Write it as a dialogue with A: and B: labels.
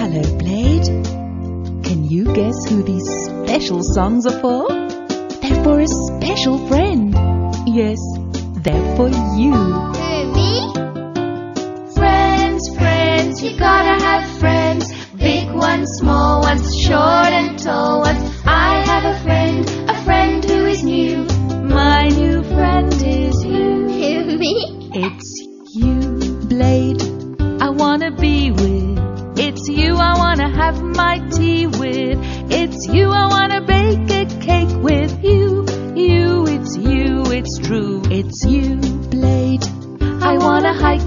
A: Hello, Blade. Can you guess who these special songs are for? They're for a special friend. Yes, they're for you.
B: Who, me? Friends, friends, you gotta have friends. Big ones, small ones, short and tall ones. I have a friend who is new.
A: My new friend is you.
B: Who, me?
A: It's you, Blade, I wanna be with. It's you I wanna have my tea with. It's you I wanna bake a cake with. You, it's you, it's true. It's you, Blade, I wanna hike